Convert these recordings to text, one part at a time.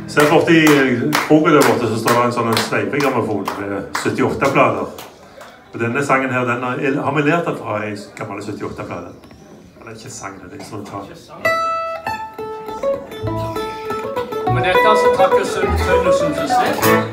Se borti kroken der borte, så står det en sånn sveipegrammofon med 78-plater. Og denne sangen her, den har vi lært fra en gammel 78-plate. Det er ikke sang, det er instrumental. Men dette altså takker Tønnesen til seg.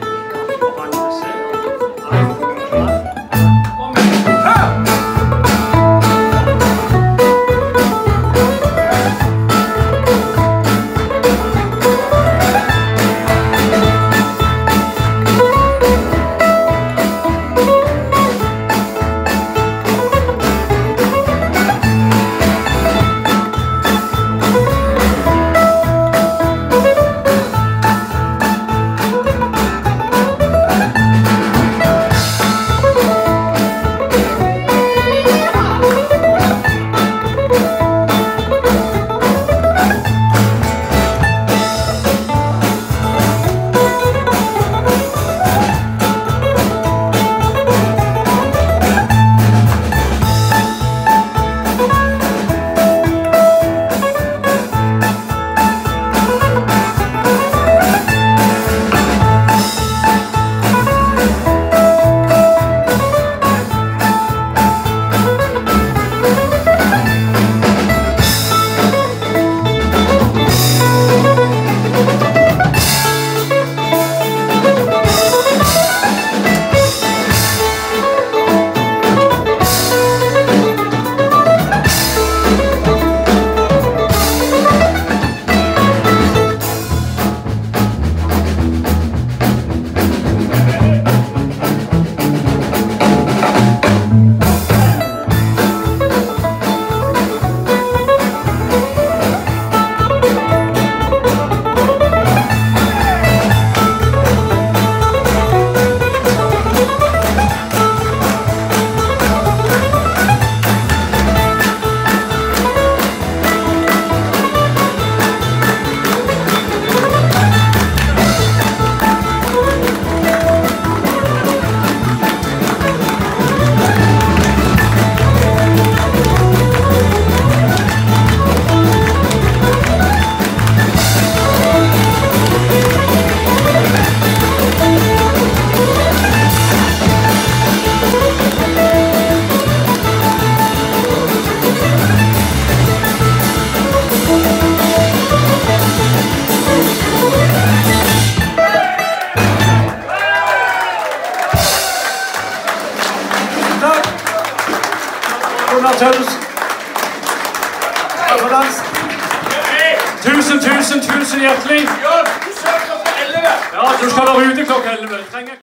Tusen hjertelig. Ja, du skal være ute klokka 11.